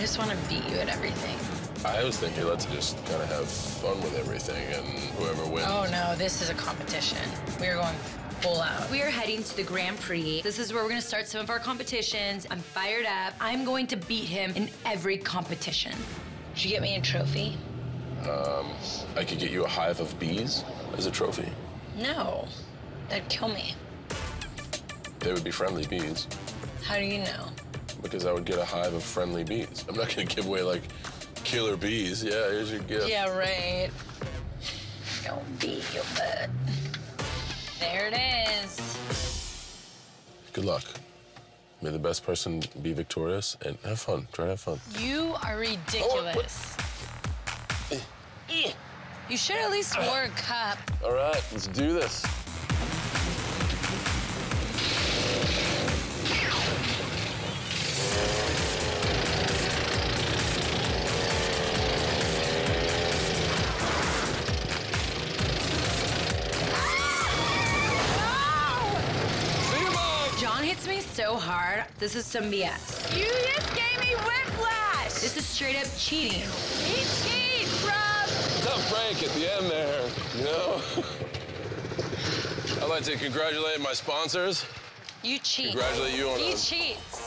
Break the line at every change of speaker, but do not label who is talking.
I just want to beat you at everything.
I was thinking let's just kind of have fun with everything, and whoever wins.
Oh, no, this is a competition. We are going full out.
We are heading to the Grand Prix. This is where we're gonna start some of our competitions. I'm fired up. I'm going to beat him in every competition.
Should you get me a trophy?
I could get you a hive of bees as a trophy.
No, that'd kill me.
They would be friendly bees.
How do you know?
Because I would get a hive of friendly bees. I'm not gonna give away, like, killer bees. Yeah, here's your gift.
Yeah, right. Don't beat your butt. There it is.
Good luck. May the best person be victorious, and have fun. Try to have fun.
You are ridiculous. You should at least wear a cup.
All right, let's do this.
John hits me so hard. This is some BS.
You just gave me whiplash.
This is straight up cheating.
He cheats, Rob.
Tough break at the end there, you know? I'd like to congratulate my sponsors.
You cheat.
Congratulate you on
He
a
cheats.